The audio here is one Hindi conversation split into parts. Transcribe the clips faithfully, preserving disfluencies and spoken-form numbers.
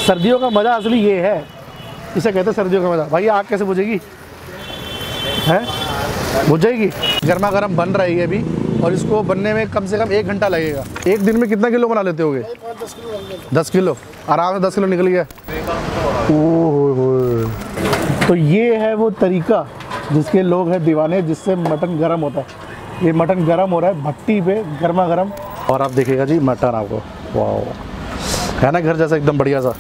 सर्दियों का मज़ा असली ये है, इसे कहते हैं सर्दियों का मज़ा। भाई आग कैसे बुझेगी? हैं बुझ जाएगी। गर्मा गर्म बन रही है अभी और इसको बनने में कम से कम एक घंटा लगेगा। एक दिन में कितना किलो बना लेते होगे? दस किलो आराम से दस किलो निकल गया। ओह, तो ये है वो तरीका जिसके लोग हैं दीवाने, जिससे मटन गर्म होता है। ये मटन गर्म हो रहा है भट्टी पे गर्मा गर्म, और आप देखिएगा जी मटन आपको वाह है ना घर जैसा एकदम बढ़िया सा।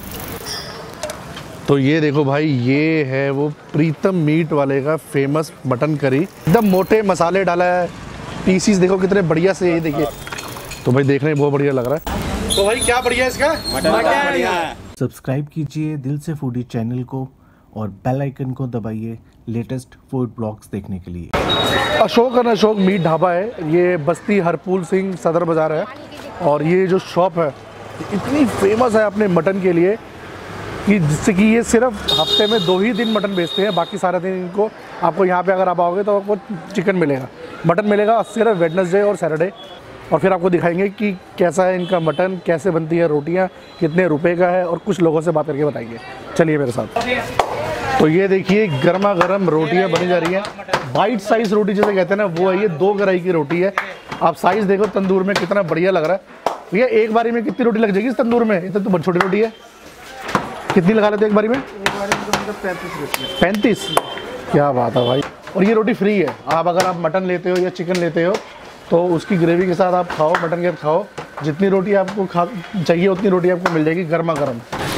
तो ये देखो भाई, ये है वो प्रीतम मीट वाले का फेमस मटन करी, एकदम मोटे मसाले डाला है, पीसीस देखो कितने बढ़िया से, ये देखिए। तो भाई देखने में बहुत बढ़िया लग रहा है। तो भाई क्या बढ़िया है इसका मटन। सब्सक्राइब कीजिए दिल से फूडी चैनल को और बेल आइकन को दबाइए लेटेस्ट फूड ब्लॉग्स देखने के लिए। अशोक एंड अशोक मीट ढाबा है, ये बस्ती हरपूल सिंह सदर बाज़ार है। और ये जो शॉप है इतनी फेमस है अपने मटन के लिए कि जिससे कि ये सिर्फ हफ्ते में दो ही दिन मटन बेचते हैं, बाकी सारे दिन इनको आपको यहाँ पे अगर आप आओगे तो आपको चिकन मिलेगा, मटन मिलेगा सिर्फ वेडनेसडे और सैटरडे। और फिर आपको दिखाएंगे कि कैसा है इनका मटन, कैसे बनती है रोटियाँ, कितने रुपए का है, और कुछ लोगों से बात करके बताएंगे। चलिए मेरे साथ। तो ये देखिए गर्मा गर्म रोटियाँ बनी जा रही हैं, बाइट साइज रोटी जिसे कहते हैं ना, वो है ये। दो गराई की रोटी है। आप साइज़ देखो तंदूर में कितना बढ़िया लग रहा है। भैया एक बारी में कितनी रोटी लग जाएगी इस तंदूर में? इतना तो बहुत छोटी रोटी है। कितनी लगा लेते एक बारी में? पैंतीस पैंतीस क्या बात है भाई। और ये रोटी फ्री है। आप अगर आप मटन लेते हो या चिकन लेते हो तो उसकी ग्रेवी के साथ आप खाओ, मटन के साथ खाओ, जितनी रोटी आपको खा चाहिए उतनी रोटी आपको मिल जाएगी गर्मा गर्म।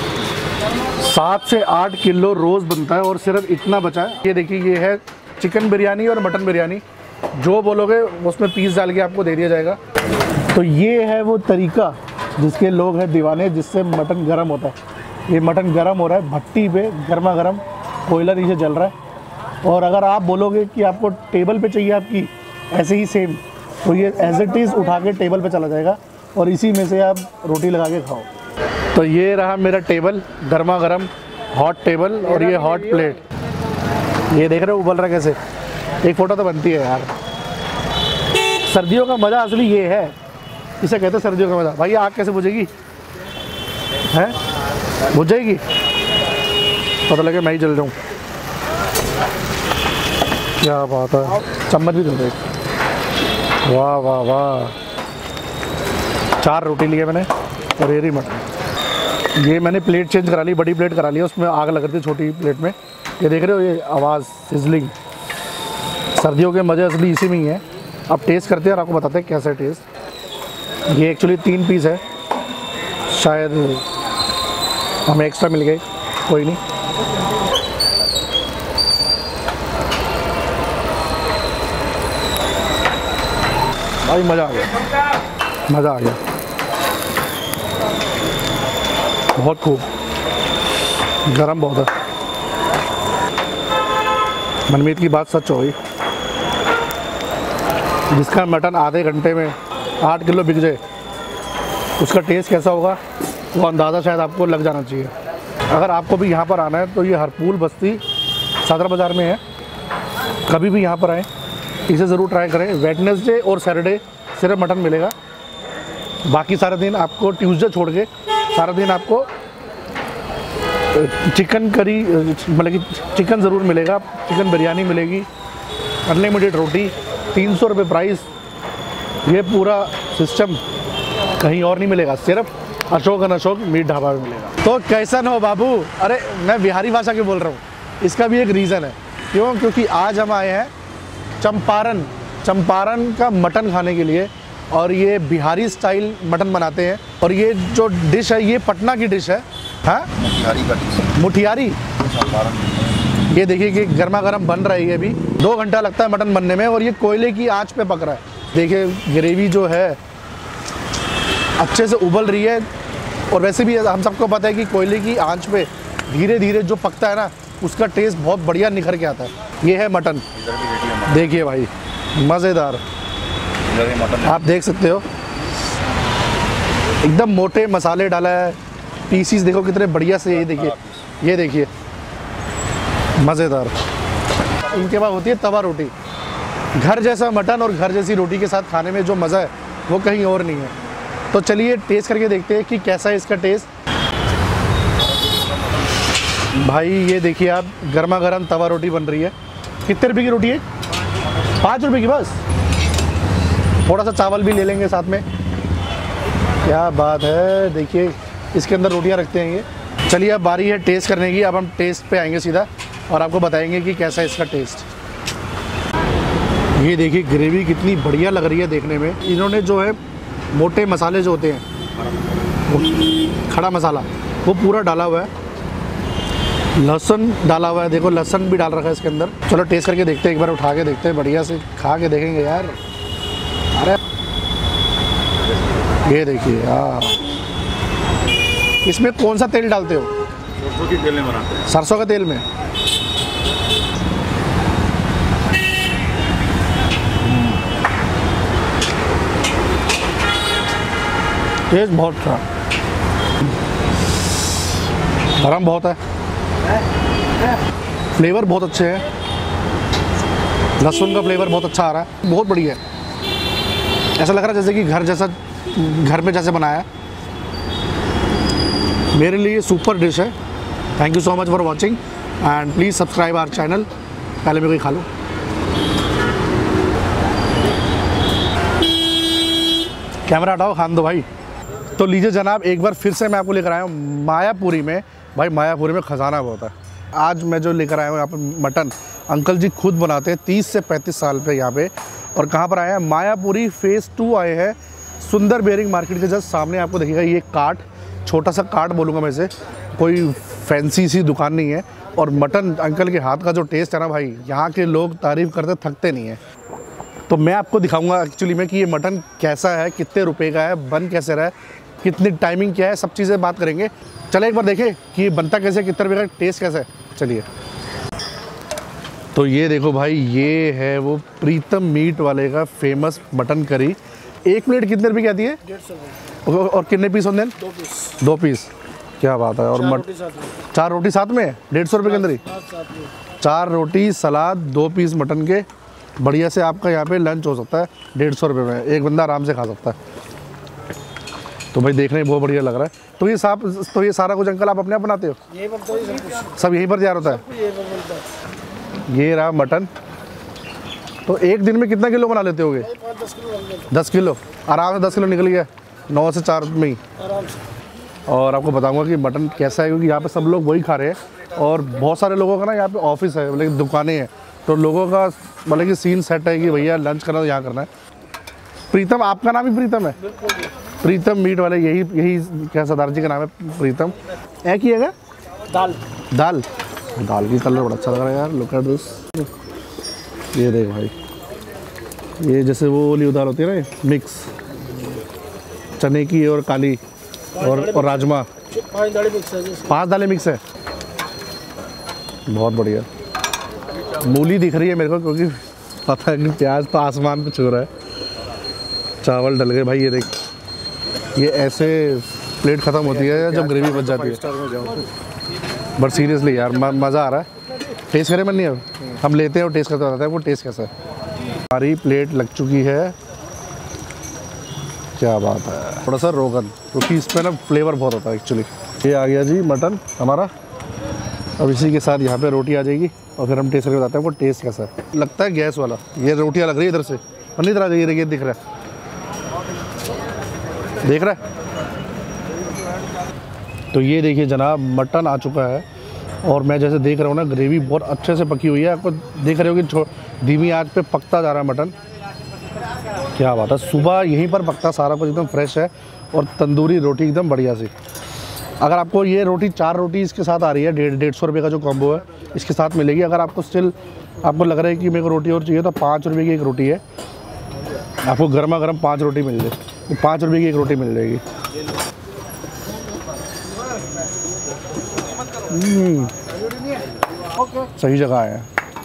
सात से आठ किलो रोज़ बनता है और सिर्फ इतना बचा है। ये देखिए, ये है चिकन बिरयानी और मटन बिरयानी, जो बोलोगे उसमें पीस डाल के आपको दे दिया जाएगा। तो ये है वो तरीका जिसके लोग हैं दीवाने, जिससे मटन गर्म होता है। ये मटन गर्म हो रहा है भट्टी पे गर्मा गर्म, कोयला नीचे जल रहा है। और अगर आप बोलोगे कि आपको टेबल पे चाहिए आपकी ऐसे ही सेम, तो ये एज इट इज़ उठा के टेबल पे चला जाएगा और इसी में से आप रोटी लगा के खाओ। तो ये रहा मेरा टेबल, गर्मा गर्म हॉट टेबल, और ये हॉट प्लेट। ये देख रहे हो उबल रहा कैसे? एक फ़ोटो तो बनती है यार। सर्दियों का मज़ा असली ये है, इसे कहते हैं सर्दियों का मज़ा। भाई आग कैसे बुझेगी? हैं बुझ जाएगी। पता लगे मैं ही जल जाऊँ। क्या बात है, चम्मच भी दे दे। वाह वाह वाह। चार रोटी लिए मैंने और ये रही मटन। ये मैंने प्लेट चेंज करा ली, बड़ी प्लेट करा ली, उसमें आग लग रही थी छोटी प्लेट में। ये देख रहे हो ये आवाज़ सिजलिंग। सर्दियों के मज़े असली इसी में ही है। अब टेस्ट करते हैं और आपको बताते हैं कैसा है टेस्ट। ये एक्चुअली तीन पीस है, शायद हमें एक्स्ट्रा मिल गए, कोई नहीं। भाई मज़ा आ गया, मज़ा आ गया, बहुत खूब। गरम बहुत है। मनमीत की बात सच हो गई, जिसका मटन आधे घंटे में आठ किलो बिक जाए उसका टेस्ट कैसा होगा वो अंदाज़ा शायद आपको लग जाना चाहिए। अगर आपको भी यहाँ पर आना है तो ये हरपूल बस्ती सदर बाज़ार में है। कभी भी यहाँ पर आएँ, इसे ज़रूर ट्राई करें। वेडनेसडे और सैटरडे सिर्फ मटन मिलेगा, बाकी सारे दिन आपको, ट्यूसडे छोड़ के सारा दिन आपको चिकन करी, मतलब कि चिकन ज़रूर मिलेगा। चिकन बिरयानी मिलेगी, अनलिमिटेड रोटी, तीन सौ रुपये प्राइस। ये पूरा सिस्टम कहीं और नहीं मिलेगा, सिर्फ अशोक एंड अशोक मीट ढाबा में मिलेगा। तो कैसन हो बाबू? अरे मैं बिहारी भाषा के बोल रहा हूँ, इसका भी एक रीज़न है। क्यों? क्योंकि आज हम आए हैं चंपारण चंपारण का मटन खाने के लिए, और ये बिहारी स्टाइल मटन बनाते हैं। और ये जो डिश है ये पटना की डिश है। हाँ, मुठियारी का डिश। मुठियारी। ये देखिए कि गर्मा गर्म बन रही है अभी। दो घंटा लगता है मटन बनने में और ये कोयले की आंच पे पक रहा है। देखिए ग्रेवी जो है अच्छे से उबल रही है। और वैसे भी हम सबको पता है कि कोयले की आंच पे धीरे धीरे जो पकता है ना, उसका टेस्ट बहुत बढ़िया निखर के आता है। ये है मटन, देखिए भाई मज़ेदार। आप देख सकते हो एकदम मोटे मसाले डाला है, पीसीस देखो कितने बढ़िया से। ये देखिए, ये देखिए मज़ेदार। इनके पास होती है तवा रोटी। घर जैसा मटन और घर जैसी रोटी के साथ खाने में जो मज़ा है वो कहीं और नहीं है। तो चलिए टेस्ट करके देखते हैं कि कैसा है इसका टेस्ट। भाई ये देखिए आप, गर्मा गर्म तवा रोटी बन रही है। कितने रुपए की रोटी है? पाँच रुपए की बस। थोड़ा सा चावल भी ले लेंगे साथ में। क्या बात है, देखिए इसके अंदर रोटियां रखते हैं ये। चलिए अब बारी है टेस्ट करने की। अब हम टेस्ट पे आएंगे सीधा और आपको बताएंगे कि कैसा है इसका टेस्ट। ये देखिए ग्रेवी कितनी बढ़िया लग रही है देखने में। इन्होंने जो है मोटे मसाले जो होते हैं, वो खड़ा मसाला, वो पूरा डाला हुआ है। लहसुन डाला हुआ है, देखो लहसुन भी डाल रखा है इसके अंदर। चलो टेस्ट करके देखते हैं, एक बार उठा के देखते हैं, बढ़िया से खा के देखेंगे यार। अरे ये देखिए, हाँ इसमें कौन सा तेल डालते हो? सरसों के तेल में बनाते हैं। सरसों के तेल में। टेस्ट बहुत अच्छा, गरम बहुत है, फ्लेवर बहुत अच्छे हैं, लहसुन का फ्लेवर बहुत अच्छा आ रहा है, बहुत बढ़िया है। ऐसा लग रहा है जैसे कि घर जैसा, घर में जैसे बनाया है। मेरे लिए सुपर डिश है। Thank you so much for watching and please subscribe our channel. पहले मैं कोई खा लूँ। कैमरा हटाओ, खान दो भाई। तो लीजिए जनाब, एक बार फिर से मैं आपको लेकर आया हूँ मायापुरी में। भाई मायापुरी में ख़जाना बहुत है। आज मैं जो लेकर आया हूँ यहाँ पर मटन, अंकल जी खुद बनाते हैं तीस से पैंतीस साल पे यहाँ पे। और कहाँ पर आए हैं? मायापुरी फेज़ टू आए हैं, सुंदर बेयरिंग मार्केट के जस्ट सामने। आपको देखिएगा ये कार्ट, छोटा सा कार्ट बोलूँगा मैं इसे, कोई फैंसी सी दुकान नहीं है। और मटन अंकल के हाथ का जो टेस्ट है ना भाई, यहाँ के लोग तारीफ़ करते थकते नहीं हैं। तो मैं आपको दिखाऊंगा एक्चुअली में कि ये मटन कैसा है, कितने रुपए का है, बन कैसे रहा है, कितनी टाइमिंग क्या है, सब चीज़ें बात करेंगे। चले एक बार देखें कि ये बनता कैसे, कितने रुपये का, टेस्ट कैसा है। चलिए। तो ये देखो भाई, ये है वो प्रीतम मीट वाले का फेमस मटन करी। एक प्लेट कितने रुपये की आती है? डेढ़ सौ। और कितने पीस होते हैं? दो पीस। दो पीस, क्या बात है। और मट चार रोटी साथ में, डेढ़ सौ रुपये के अंदर ही चार रोटी, सलाद, दो पीस मटन के। बढ़िया से आपका यहाँ पे लंच हो सकता है डेढ़ सौ रुपये में। एक बंदा आराम से खा सकता है। तो भाई देखने में बहुत बढ़िया लग रहा है। तो ये साफ, तो ये सारा कुछ अंकल आप अपने आप बनाते हो? ये बनता है सब कुछ। सब यहीं पर तैयार होता है? ये बनता है। ये रहा मटन। तो एक दिन में कितना किलो बना लेते होगे? पाँच दस किलो बन जाता दस किलो आराम से। दस किलो निकल गया नौ से चार में ही है आराम से। और आपको बताऊंगा कि मटन कैसा है, क्योंकि यहाँ पे सब लोग वही खा रहे हैं। और बहुत सारे लोगों का ना यहाँ पे ऑफिस है, मतलब दुकानें हैं, तो लोगों का मतलब कि सीन सेट है कि भैया लंच करना तो यहाँ करना है। प्रीतम, आपका नाम ही प्रीतम है? प्रीतम मीट वाले, यही यही क्या सरदार जी का नाम है प्रीतम। है कि है दाल दाल दाल की कलर बड़ा अच्छा लग रहा है यार। Look at this. ये देख भाई, ये जैसे वो वाली दाल होती है ना, मिक्स चने की और काली और और राजमा, पाँच दालें मिक्स है। पांच दालें मिक्स है। बहुत बढ़िया। मूली दिख रही है मेरे को, क्योंकि पता है कि प्याज तो आसमान पे छू रहा है। चावल डल गए भाई, ये देख। ये ऐसे प्लेट ख़त्म होती है जब ग्रेवी बच जाती है। बट सीरियसली यार मज़ा आ रहा है। टेस्ट करे मन नहीं अब हम लेते हैं और टेस्ट करते बताते हैं वो टेस्ट कैसा है। हमारी प्लेट लग चुकी है। क्या बात है। थोड़ा सा रोगन, क्योंकि इस पर ना फ्लेवर बहुत होता है एक्चुअली। ये आ गया जी मटन हमारा। अब इसी के साथ यहाँ पे रोटी आ जाएगी और फिर हम टेस्ट करके बताते हैं वो टेस्ट कैसा है। लगता है गैस वाला। ये रोटियाँ लग रही है इधर से, और इधर आ जाइए, ये दिख रहा है, देख रहा है। तो ये देखिए जनाब, मटन आ चुका है और मैं जैसे देख रहा हूँ ना, ग्रेवी बहुत अच्छे से पकी हुई है। आपको देख रहे हो कि धीमी आंच पे पकता जा रहा है मटन। क्या बात है। सुबह यहीं पर पकता, सारा कुछ एकदम फ्रेश है। और तंदूरी रोटी एकदम बढ़िया सी। अगर आपको ये रोटी, चार रोटी इसके साथ आ रही है, डेढ़ डेढ़ सौ रुपये का जो कॉम्बो है इसके साथ मिलेगी। अगर आपको स्टिल आपको लग रहा है कि मेरे को रोटी और चाहिए, तो पाँच रुपये की एक रोटी है, आपको गर्मा गर्म पाँच रोटी मिल जाए। पाँच रुपये की एक रोटी मिल जाएगी। सही जगह है।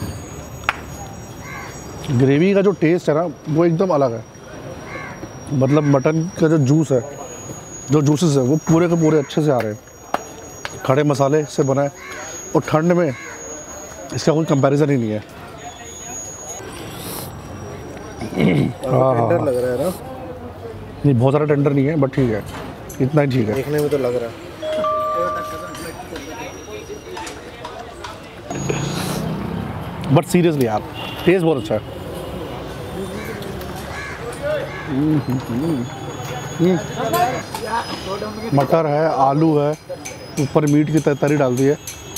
ग्रेवी का जो टेस्ट है ना, वो एकदम अलग है। मतलब मटन का जो जूस है, जो जूसेस है, वो पूरे के पूरे अच्छे से आ रहे हैं। खड़े मसाले से बना है और ठंड में इसका कोई कंपैरिजन ही नहीं है। हाँ हाँ लग रहा है ना? नहीं, बहुत सारा टेंडर नहीं है, बट ठीक है, इतना ही ठीक है। देखने में तो लग रहा है। बट सीरियसली यार टेस्ट बहुत अच्छा है। मटर है, आलू है, ऊपर मीट की तरी डाल दी है।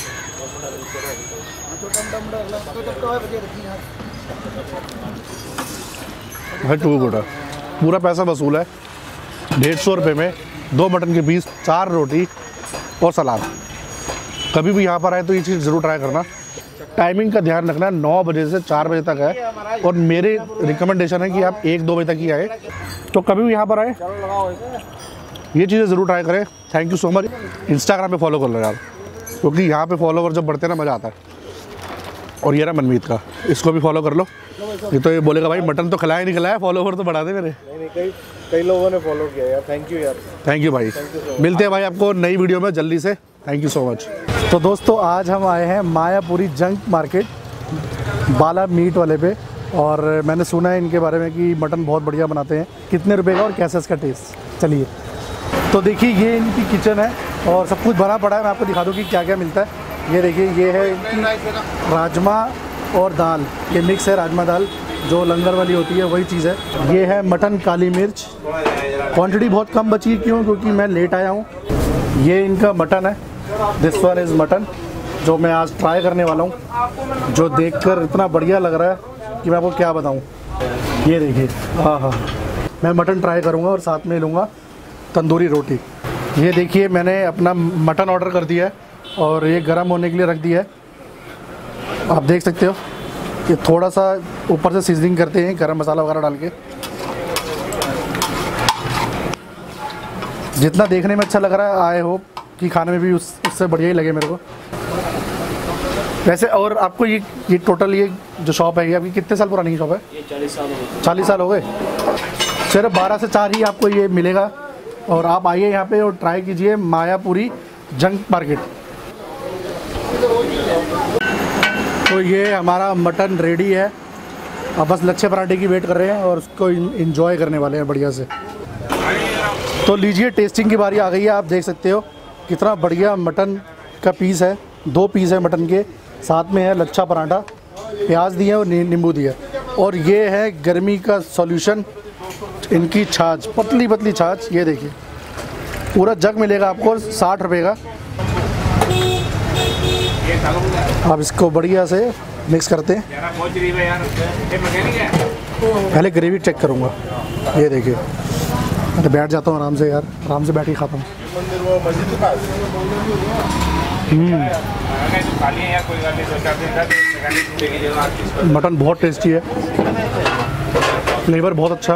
है टू गुड है, पूरा पैसा वसूल है। डेढ़ सौ रुपये में दो मटन के पीस, चार रोटी और सलाद। कभी भी यहाँ पर आए तो ये चीज़ ज़रूर ट्राई करना। टाइमिंग का ध्यान रखना, नौ बजे से चार बजे तक है और मेरे रिकमेंडेशन है कि आप एक दो बजे तक ही आए। तो कभी भी यहाँ पर आए ये चीज़ें ज़रूर ट्राई करें। Thank you so much. Instagram पे फॉलो कर लो यार, क्योंकि यहाँ पे फॉलोवर जब बढ़ते हैं ना मज़ा आता है। और ये रहा मनमीत का, इसको भी फॉलो कर लो। ये तो ये बोलेगा भाई मटन तो खिलाया नहीं खिलाया, फॉलोवर तो बढ़ा दे मेरे। नहीं नहीं कई कई लोगों ने फॉलो किया यार, थैंक यू यार। थैंक यू भाई, मिलते हैं भाई आपको नई वीडियो में जल्दी से। Thank you so much. तो दोस्तों आज हम आए हैं Mayapuri junk market Bala meat वाले पे, और मैंने सुना है इनके बारे में कि मटन बहुत बढ़िया बनाते हैं। कितने रुपए का और कैसा इसका टेस्ट, चलिए। तो देखिए ये इनकी किचन है और सब कुछ भरा पड़ा है। मैं आपको दिखा दूँ कि क्या क्या मिलता है। ये देखिए ये है इनकी राजमा और दाल, ये मिक्स है राजमा दाल जो लंगर वाली होती है वही चीज़ है। ये है मटन काली मिर्च, क्वांटिटी बहुत कम बची है, क्यों? क्योंकि मैं लेट आया हूँ। ये इनका मटन है, दिस वन इज़ मटन, जो मैं आज ट्राई करने वाला हूँ, जो देखकर इतना बढ़िया लग रहा है कि मैं आपको क्या बताऊँ। ये देखिए, हाँ हाँ, मैं मटन ट्राई करूँगा और साथ में लूँगा तंदूरी रोटी। ये देखिए मैंने अपना मटन ऑर्डर कर दिया है और ये गर्म होने के लिए रख दिया है। आप देख सकते हो कि थोड़ा सा ऊपर से सीजनिंग करते हैं गरम मसाला वगैरह डाल के। जितना देखने में अच्छा लग रहा है, आई होप कि खाने में भी उस उससे बढ़िया ही लगे मेरे को वैसे। और आपको ये ये टोटल ये जो शॉप है ये अभी कितने साल पुरानी शॉप है? ये चालीस साल हो गए। चालीस साल हो गए। सिर्फ बारह से चार ही आपको ये मिलेगा और आप आइए यहाँ पे और ट्राई कीजिए मायापुरी जंक मार्केट। तो ये हमारा मटन रेडी है, अब बस लच्छे पराठे की वेट कर रहे हैं और उसको इंजॉय करने वाले हैं बढ़िया से। तो लीजिए टेस्टिंग की बारी आ गई है। आप देख सकते हो कितना बढ़िया मटन का पीस है, दो पीस है मटन के, साथ में है लच्छा पराठा, प्याज दिए और नींबू दिया। और ये है गर्मी का सॉल्यूशन, इनकी छाछ, पतली पतली छाछ। ये देखिए पूरा जग मिलेगा आपको साठ रुपये का। अब इसको बढ़िया से मिक्स करते हैं। पहले ग्रेवी चेक करूँगा। ये देखिए मैं बैठ जाता हूँ आराम से यार, आराम से बैठ के खाता हूँ। मटन बहुत टेस्टी है, फ्लेवर बहुत अच्छा।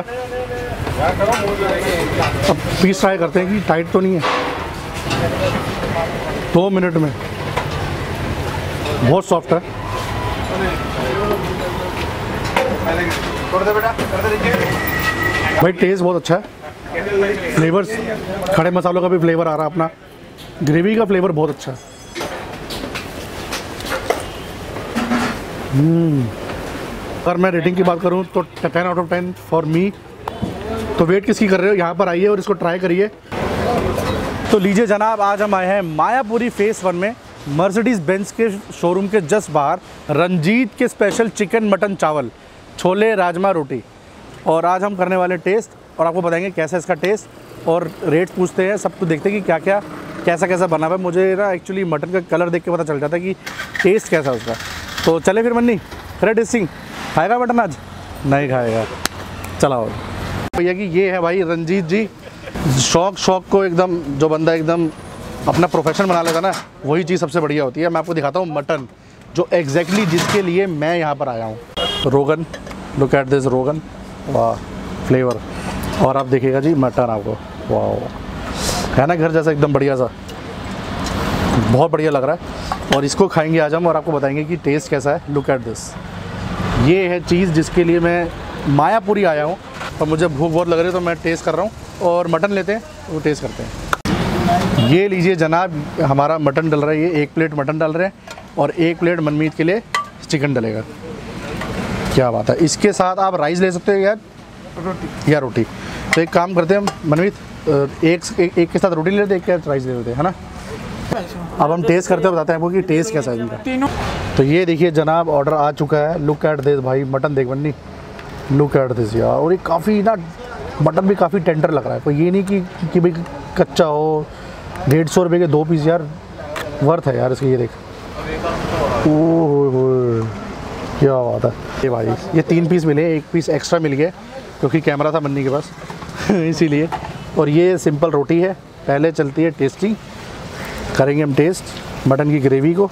अब पीस ट्राई करते हैं कि टाइट तो नहीं है। दो मिनट में बहुत सॉफ्ट है। भाई टेस्ट बहुत अच्छा है, फ्लेवर्स, खड़े मसालों का भी फ्लेवर आ रहा है अपना, ग्रेवी का फ्लेवर बहुत अच्छा है। अगर मैं रेटिंग की बात करूं तो ten out of ten for me. तो वेट किसकी कर रहे हो, यहाँ पर आइए और इसको ट्राई करिए। तो लीजिए जनाब, आज हम आए हैं मायापुरी फेस वन में, मर्सिडीज़ बेंज के शोरूम के जस्ट बाहर, रंजीत के स्पेशल चिकन मटन चावल, छोले राजमा रोटी। और आज हम करने वाले टेस्ट और आपको बताएंगे कैसा इसका टेस्ट और रेट पूछते हैं, सब कुछ देखते हैं कि क्या क्या कैसा कैसा बना हुआ है। मुझे ना एक्चुअली मटन का कलर देख के पता चल जाता है कि टेस्ट कैसा है उसका। तो चले फिर मन्नी, करे टेस्टिंग। खाएगा मटन आज? नहीं खाएगा, चलाओ भैया। कि ये है भाई रंजीत जी, शौक शौक को एकदम, जो बंदा एकदम अपना प्रोफेशन बना लेता ना, वही चीज़ सबसे बढ़िया होती है। मैं आपको दिखाता हूँ मटन, जो एग्जैक्टली जिसके लिए मैं यहाँ पर आया हूँ। रोगन, लुक एट दिस रोगन, वाह फ्लेवर। और आप देखिएगा जी मटन, आपको वाह है ना घर जैसा एकदम बढ़िया सा, बहुत बढ़िया लग रहा है। और इसको खाएंगे आज हम और आपको बताएंगे कि टेस्ट कैसा है। लुक एट दिस, ये है चीज़ जिसके लिए मैं मायापुरी आया हूँ और मुझे भूख बहुत लग रही है, तो मैं टेस्ट कर रहा हूँ। और मटन लेते हैं, वो टेस्ट करते हैं। ये लीजिए जनाब, हमारा मटन डल रहा है। ये एक प्लेट मटन डाल रहे हैं और एक प्लेट मनमीत के लिए चिकन डलेगा। क्या बात है। इसके साथ आप राइस ले सकते हो यार, रोटी या रोटी। तो एक काम करते हैं मनमीत, एक, एक एक के साथ रोटी ले लेते, एक के साथ राइस ले लेते हैं, है ना। अब हम टेस्ट करते हैं, बताते हैं आपको कि टेस्ट कैसा है इनका। तो ये देखिए जनाब, ऑर्डर आ चुका है। लुक एट दिस भाई, मटन देख बन्नी, लुक एट दिस यार। और ये काफ़ी ना, मटन भी काफ़ी टेंडर लग रहा है। कोई ये नहीं कि कि भाई कच्चा हो। डेढ़ सौ रुपये के दो पीस यार, वर्थ है यार इसके। ये देख, ओह क्या बात है। ये भाई ये तीन पीस मिले, एक पीस एक्स्ट्रा मिल गया क्योंकि कैमरा था मन्नी के पास इसीलिए। और ये सिंपल रोटी है। पहले चलती है टेस्टिंग, करेंगे हम टेस्ट मटन की ग्रेवी को।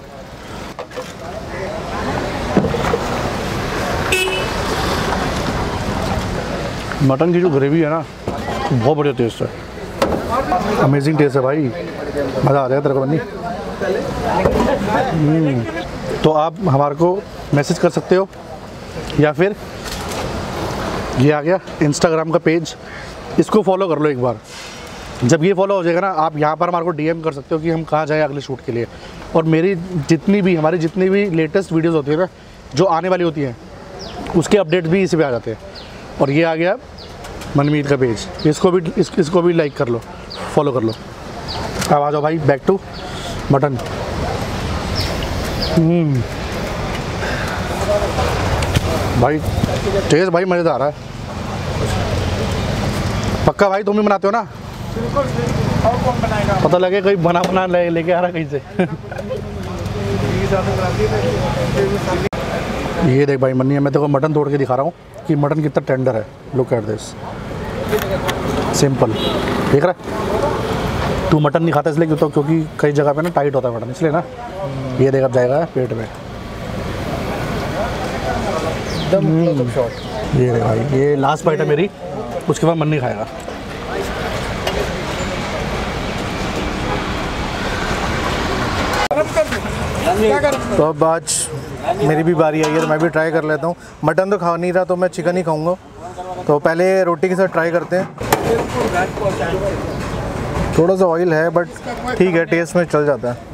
मटन की जो ग्रेवी है ना, बहुत बढ़िया टेस्ट है, अमेजिंग टेस्ट है भाई, मज़ा आ जाएगा तेरे को बन्नी। तो आप हमारे को मैसेज कर सकते हो, या फिर ये आ गया इंस्टाग्राम का पेज, इसको फॉलो कर लो एक बार। जब ये फॉलो हो जाएगा ना, आप यहाँ पर हमारे को डीएम कर सकते हो कि हम कहाँ जाएँ अगले शूट के लिए। और मेरी जितनी भी हमारी जितनी भी लेटेस्ट वीडियोस होती है ना, जो आने वाली होती हैं, उसके अपडेट भी इसी पे आ जाते हैं। और ये आ गया मनमीत का पेज, इसको भी इस, इसको भी लाइक कर लो, फॉलो कर लो। अब आ जाओ भाई बैक टू मटन। भाई टेस्ट भाई मज़ेदार है। पक्का भाई तुम भी बनाते हो ना? पता लगे कोई बना बना ले लेके आ रहा कहीं से ये देख भाई मन्नी, मैं तेरे को मटन तोड़ के दिखा रहा हूँ कि मटन कितना टेंडर है। Look at this, simple. देख रहा है तू मटन नहीं खाता इसलिए क्यों, तो क्योंकि कई जगह पे ना टाइट होता है मटन, इसलिए ना। ये देख अब जाएगा पेट में। ये देख भाई, ये लास्ट बाइट है मेरी, उसके बाद मन नहीं खाएगा। तो अब आज मेरी भी बारी आई है, तो मैं भी ट्राई कर लेता हूँ। मटन तो खा नहीं रहा तो मैं चिकन ही खाऊंगा। तो पहले रोटी के साथ ट्राई करते हैं। थोड़ा सा ऑयल है बट ठीक है, टेस्ट में चल जाता है।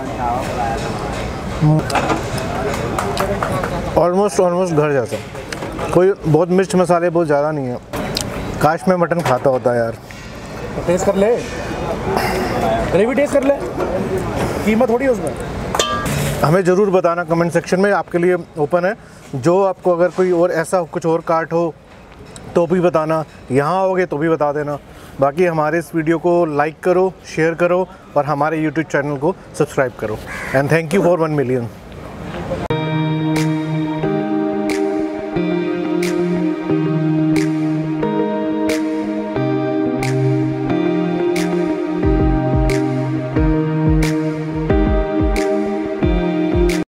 ऑलमोस्ट ऑलमोस्ट घर जैसा, कोई बहुत मिर्च मसाले बहुत ज़्यादा नहीं है। काश में मटन खाता होता यार। तो टेस्ट कर ले, ग्रेवी टेस्ट कर ले, कीमत थोड़ी है उसमें। हमें ज़रूर बताना कमेंट सेक्शन में, आपके लिए ओपन है। जो आपको अगर कोई और ऐसा कुछ और काट हो तो भी बताना, यहाँ आओगे तो भी बता देना। बाकी हमारे इस वीडियो को लाइक करो, शेयर करो और हमारे यूट्यूब चैनल को सब्सक्राइब करो। And thank you for one million.